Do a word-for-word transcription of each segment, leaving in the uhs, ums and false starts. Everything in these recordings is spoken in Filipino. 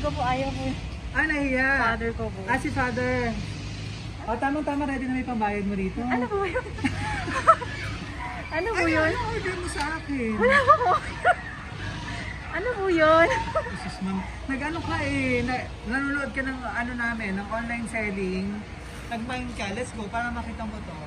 ko po, ayaw po. Ah, nahiya. Father ko po. Ah, si father. O, tamang-tama, ready na may pambayad mo dito. Ano po yun? Ano po yun? Ano order mo sa akin? Wala po. Ano po yun? Jesus, ma'am. Nag-ano ka eh, na, nanonood ka ng ano namin, ng online selling. Nag-mind ka, let's go, para makita mo to.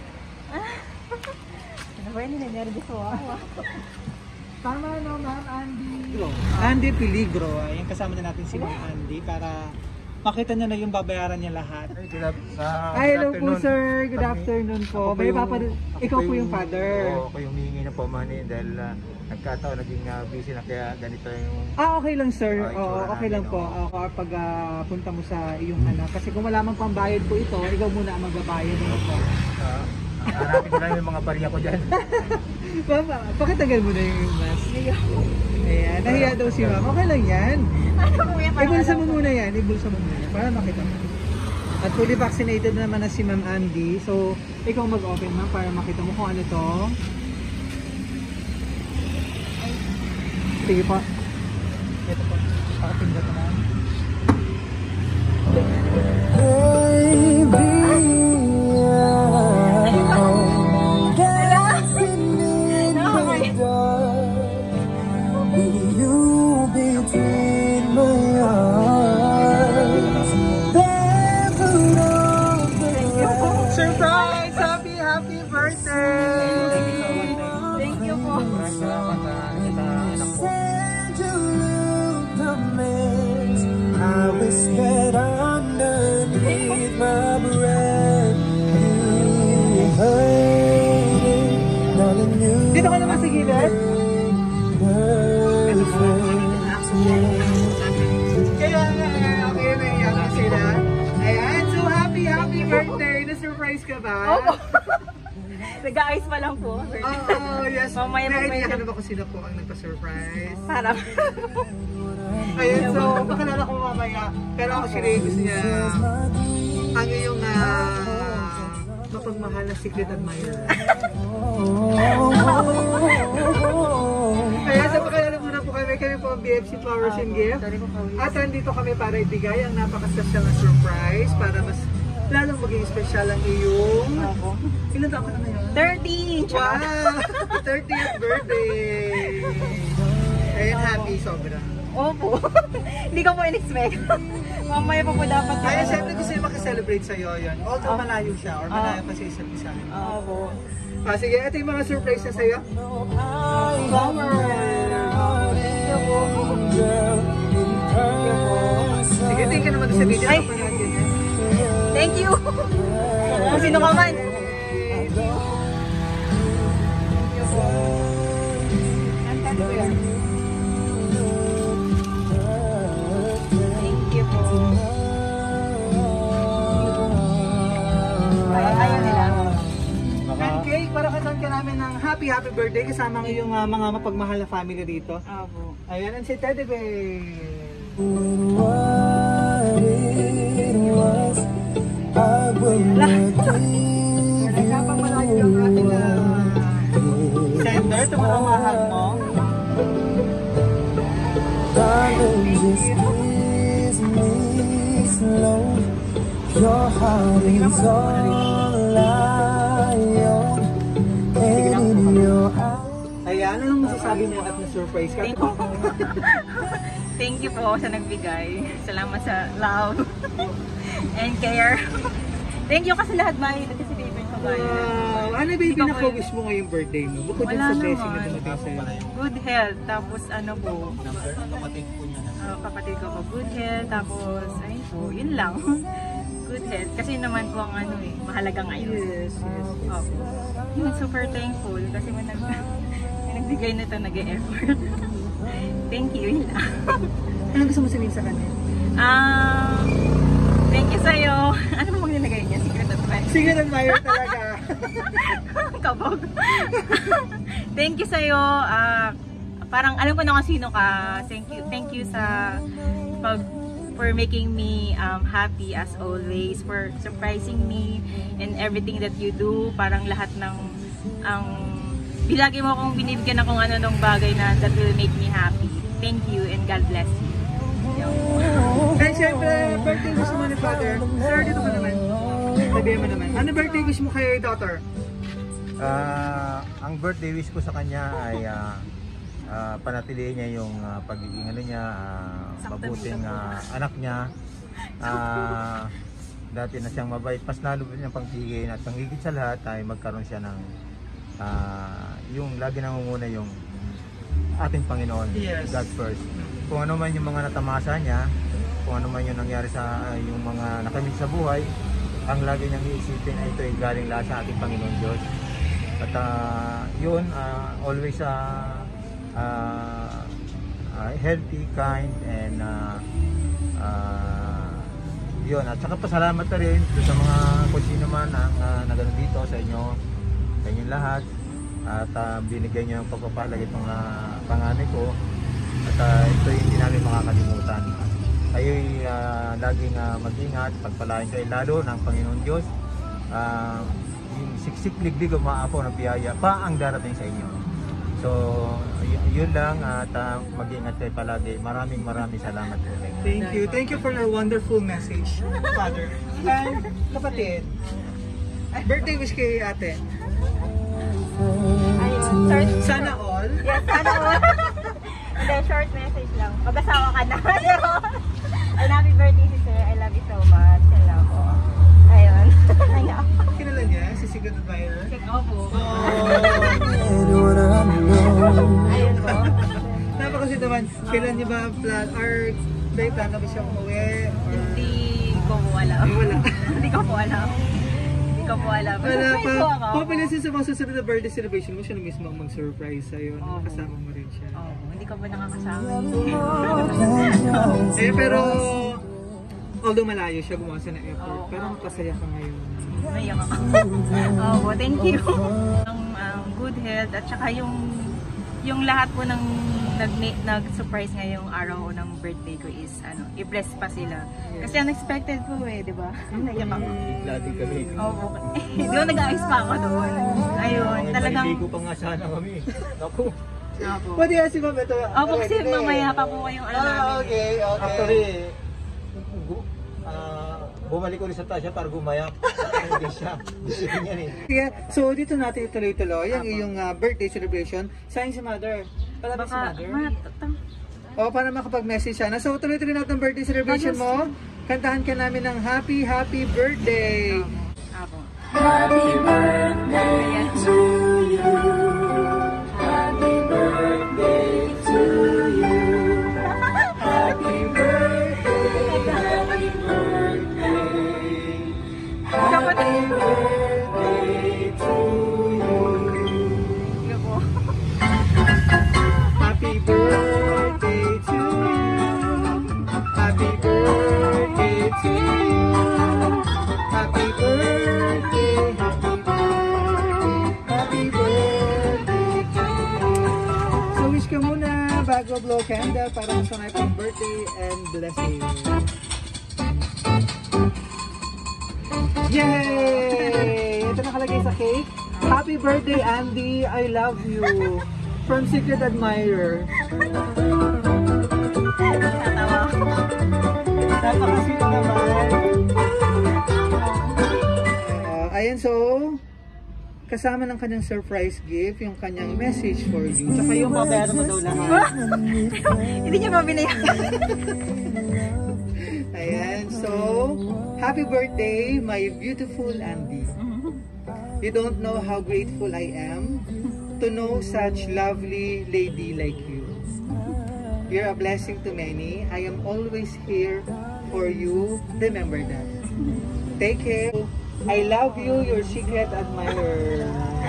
Ano ba yun? Ninervous po ako. Tama no, ma'am, Andy. Andy Peligro. Ayan, kasama na natin si Ma'am Andy para makita niya na yung babayaran niya lahat. Ay, good, uh, Ay, hello po sir. Good afternoon po. May papa, ikaw po yung father. Oo, ako yung humingi na po money dahil uh, nagkataon, naging uh, busy na kaya ganito yung... Ah, okay lang sir. Uh, Oo, okay lang po. Uh, kapag uh, punta mo sa iyong anak. Kasi kung wala mang pambayad po ito, ikaw muna ang magbabayad. Ano po? Uh, hanapin ko lang yung mga pariya ko dyan. Mama, pakitagal mo na yung mask. Ayan, nahiya daw si ma'am. Okay lang yan. Ano po yan? Ibulsa mo muna yan. Ibulsa mo muna yan. Para makita mo. At fully vaccinated naman na si Ma'am Andy. So, ikaw mag-open ma'am para makita mo kung ano to. Sige po. Ito po. Pakapinda ko ma'am. Surprise! Happy, happy birthday! Thank you po. I whispered underneath my breath. You heard it, darling, you. Dito ka naman sa gilid? Kaya nga, okay na iyak sila. Ayan, so happy, happy birthday! Na-surprise ka ba? Opo. Nag-ayos pa lang po. Oo, oh, yes. Mamaya po Naiiyak medyo. ka na ba kung sino po ang nagpa-surprise? Parang. Ayun, so makalala ko mamaya. Pero actually gusto niya ang iyong uh, mapagmahal na secret admirer. Kaya sa pakalala muna po kami, kami po ang B F C Flowers and Gift. At nandito kami para ibigay ang napaka-special na surprise para mas lalong maging special ang iyong... Ilan taon ka na ngayon? thirteen! Wow! thirtieth birthday! Ayun, happy sobra. Opo. Hindi ko po in-expect. Mamaya pa po dapat. Kaya siyempre gusto yung makiselebrate sa'yo yun. Although malayo siya or malayo pa sa isa't isa. Opo. Ah, sige, ito yung mga surprise na sa'yo. Sige, tingin ka naman sa video. Ay. Thank you! Kung sino ka man. Thank you po. Ayaw nila. And cake, para katan ka namin ng happy happy birthday kasama ng iyong uh, mga mapagmahal na family dito. Opo. Ayan, and si Teddy Bear. I will not give Nagkapang malayo yung ating uh, sender, tumamahal mo. darling, just kiss me slow. Your heart is all I own, and in your eyes. Ayan, anong masasabi mo at na-surprise ka? Thank you. Thank you po sa nagbigay. Salamat sa love and care. Thank you kasi lahat ba yun? Kasi baby ko ba yun? Wow! Ano ba yung pinaka-wish mo ngayong birthday mo? Bukod dun Wala sa blessing na naman. dumating sa'yo. Good health. Tapos ano po? Kapatid po niya. Uh, kapatid ko po, good health. Tapos, ayun po, yun lang. Good health. Kasi naman po ang ano eh, mahalaga ngayon. Yes, yes. Opo. Yun, super thankful. Kasi man nag nagbigay na ito, nag-e-effort. Thank you, yun lang. Ano gusto mo sabihin sa kanya? Ah, thank you sa'yo. Ano mo magnilagay niya? Secret advice. Sige, admire talaga. Kabog. Thank you sa'yo. Ah, parang alam ko na kung sino ka. Thank you. Thank you sa pag for making me um, happy as always, for surprising me in everything that you do. Parang lahat ng ang bilagi mo akong binibigyan akong ano ng bagay na that will make me happy. Thank you and God bless you. And syempre, birthday wish mo ni Father. Sir, dito ka naman. Sabihin mo naman. Ano birthday wish mo kay daughter? Ah, ang birthday wish ko sa kanya ay ah, ah, panatilihin niya yung ah, pagiging ano niya, ah, mabuting ah, anak niya. Ah, dati na siyang mabait, mas lalo niyang pagtigin at ang higit sa lahat ay magkaroon siya ng ah, yung lagi nangunguna yung ating Panginoon, Yes. God first. Kung ano man yung mga natamasa niya, kung ano man yung nangyari sa ah, yung mga nakamit sa buhay, ang lagi niyang iisipin ay ito ay galing lahat sa ating Panginoon Diyos. At uh, yun, uh, always uh, uh, uh, healthy, kind, and uh, uh, yun. At saka pasalamat na rin sa mga kung sino man ang uh, nagano dito sa inyo, sa inyong lahat. At uh, binigay niyo ang pagpapalag itong uh, panganay ko. At uh, ito hindi namin makakalimutan. Kayo'y uh, laging uh, mag-ingat, pagpalain kayo lalo ng Panginoon Diyos. Uh, yung siksik liglig o maapaw na biyaya pa ang darating sa inyo. So, yun lang at uh, mag-ingat kayo palagi. Maraming maraming salamat po. Thank you. Thank you for your wonderful message, Father. And kapatid, birthday wish kay ate. Ayun, short. Sana all. Yes, sana all. Hindi, short message lang. Mag-asawa ka na. And happy birthday si Sir. I love you so much. Hello po. Ayun. Ayun. Kilala niya, si Secret Admirer. Check out po. Ayun po. Napakasweet naman. Kailan niya ba plan or may plan na ba siya umuwi? Or... Hindi ko po alam. Ay, wala. Hindi ko po alam. Hindi ko po alam. Wala pa. Surprise po ako. Papalisin sa mga susunod na birthday celebration mo, siya na mismo ang mag-surprise sa'yo. Oo. Kasama mo rin siya. Oo, hindi ko pa nakakasama. Eh, pero although malayo siya, gumawa siya ng effort. Oo. Pero magpasaya ka ngayon. Mayak ako. Oo, thank you. Ang um, good health at saka yung yung lahat po ng nag nag-surprise ngayong araw ng birthday ko is ano, i-bless pa sila. Kasi unexpected po eh, di ba? Nayak ako. Lagi kami. Oo. Di ba nag-ayos pa ako doon? Ayun, talagang Naligo pa nga sana kami. Naku. Opo. Pwede yan si Ma'am ito. Opo, kasi mamaya pa po kayong ano Ah, namin. okay, okay. Actually, gu- ah, bumalik ulit sa Tasha para gumayak. Hindi siya. Isipin niya eh. Sige, so dito natin ituloy-tuloy ang iyong ah, birthday celebration. Saan si Mother? Palapit si Baka, Mother? matang. O, para makapag-message siya na. So, tuloy-tuloy natin ang birthday celebration mo. Kantahan ka namin ng happy, happy birthday! Opo. Happy birthday to you. Happy birthday to you. Happy birthday, happy birthday. Happy birthday to you. Sige po. Happy birthday to you. Happy birthday to you. Happy birthday, happy birthday, happy birthday to you. So wish ka muna bago blow candle para masanay pang birthday and blessing. Yay! Ito nakalagay sa cake. Happy birthday, Andy. I love you. From Secret Admirer. Tatawa ako. Napakasweet naman. Uh, ayan, so, kasama ng kanyang surprise gift, yung kanyang message for you. Tsaka yung babayaran mo daw lahat. Hindi niya mabinayaran. Ayan, so, happy birthday, my beautiful Andy. You don't know how grateful I am to know such lovely lady like you. You're a blessing to many. I am always here for you. Remember that. Take care. I love you, your secret admirer.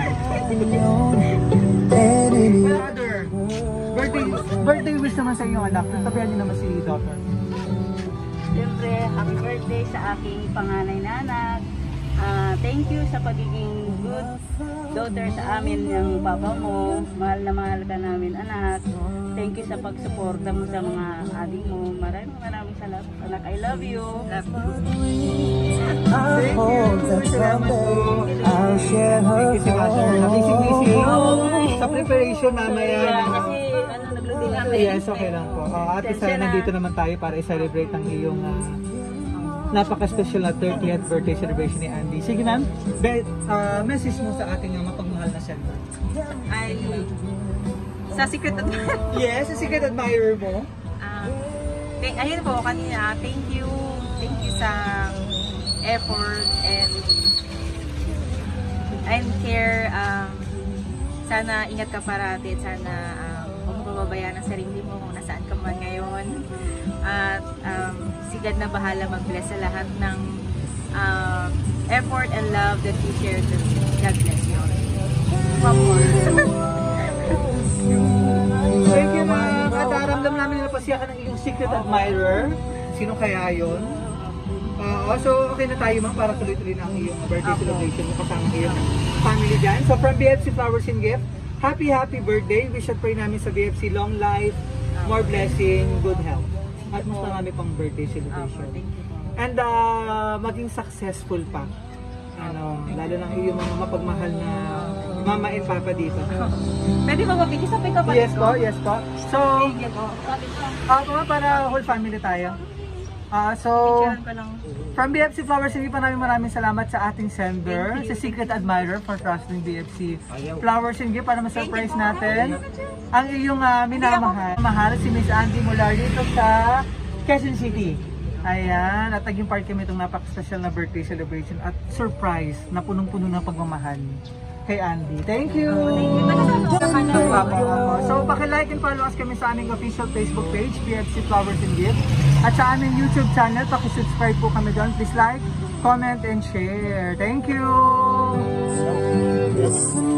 Brother, birthday, birthday wish naman sa inyong anak. Tabihan niyo naman si daughter. Siyempre, happy birthday sa aking panganay na anak. Ah, thank you sa pagiging good daughter sa amin ng papa mo. Mahal na mahal ka namin, anak. Thank you sa pagsuporta mo sa mga adik mo. Maraming maraming salamat, anak. I love you. Love you. I hope that someday I'll share her Thank you si Master. Nakisig-isig sa preparation mamaya. Kasi, ano, nagluluto kami. yes, okay lang po. Uh, at isa Pasensya na. nandito naman tayo para i-celebrate ang iyong uh, napaka-special na thirtieth birthday celebration ni Andy. Sige ma'am, be- uh, message mo sa ating uh, mapagmahal na sender. Ay, sa secret admirer. Yes, sa secret admirer mo. Ah, th- ayun po, kanina, thank you. Thank you sa effort and and care. Um, sana ingat ka parati at sana um, huwag mo pababayaan ang sarili mo kung nasaan ka man ngayon. At um, si God na bahala mag-bless sa lahat ng um, effort and love that you shared with me. God bless you. One more. Thank you ma'am. At uh, ramdam namin na napasiya ka ng iyong secret admirer. Sino kaya yun? Uh, so, okay na tayo ma'am para tuloy-tuloy na ang iyong birthday celebration mo kasama ang iyong family dyan. So, from B F C Flowers and Gift, happy, happy birthday. Wish and pray namin sa B F C long life, more blessing, good health. At mas marami pang birthday celebration. And uh, maging successful pa. Ano, lalo ng iyong mga mapagmahal na mama and papa dito. Pwede ba mabigay sa pick-up? Yes po, yes po. So, Thank you po. uh, mga para whole family tayo. Ah, so, Picturean ko lang. from B F C Flowers, hindi pa namin maraming salamat sa ating sender, sa Secret Admirer for trusting B F C Flowers and Gift para ma-surprise natin ang iyong uh, minamahal. Mahal si Miss Andy mula dito sa Quezon City. Ayan, at naging part kami itong napaka-special na birthday celebration at surprise na punong-puno ng pagmamahal kay Andy. Thank you! So, paki-like and follow us kami sa aming official Facebook page, B F C Flowers and Gift. At sa aming YouTube channel, paki-subscribe po kami doon. Please like, comment, and share. Thank you!